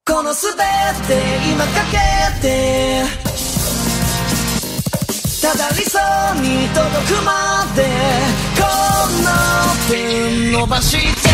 この全て今かけてただ理想に届くまでこの手伸ばして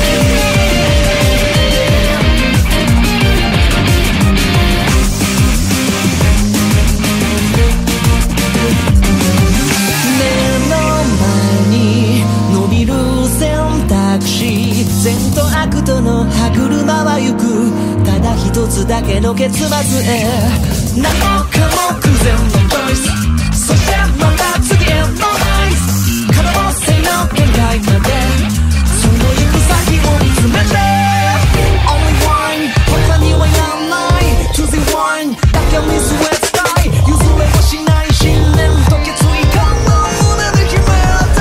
目の前に伸びる選択肢善と悪との歯車は行くただ一つだけの結末へ何もかも偶然のチョイスそしてまた次へのライス可能性の限界までその行く先を見つめて Only wine 他にはいらない To the wine だけ見据えたい譲れはしない信念と決意感の胸で決めて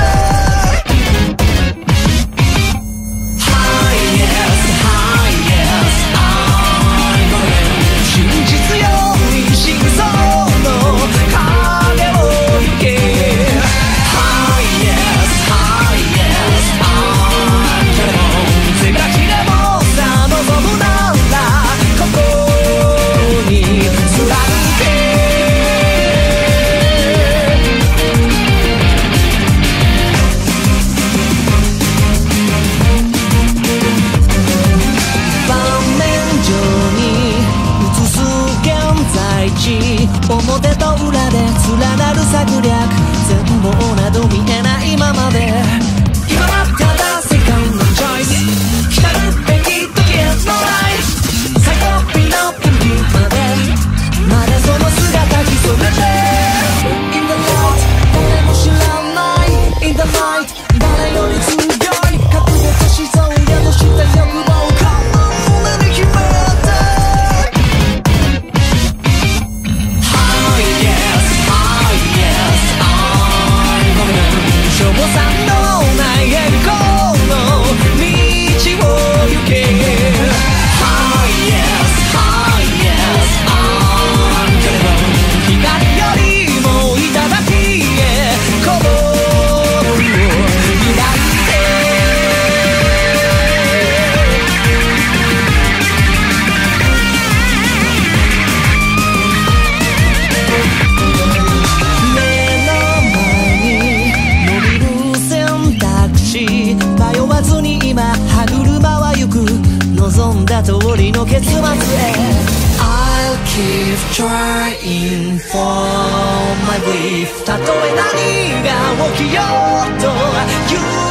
High yes high yes I'm going 真実より真相の影を行け High yes high yes I'm going 手がきれもさ望むならここに貫け盤面上に映す現在地表と裏で連なる策略全貌など見えないままで今はただセカンドチョイス来たるべき時へのライフ最高美のピンキまでまだその姿潜めて In the light 誰も知らない In the night 誰より強い覚悟としそう宿した欲望か胸に秘めて High yes high yes I'm going 消防さんのない栄光の道を行け High yes high yes I'm going 光よりも頂へ鼓動を開いて目の前に伸びる選択肢迷わずに今歯車は行く望んだ通りの結末へ I'll keep trying for my belief たとえ何が起きようと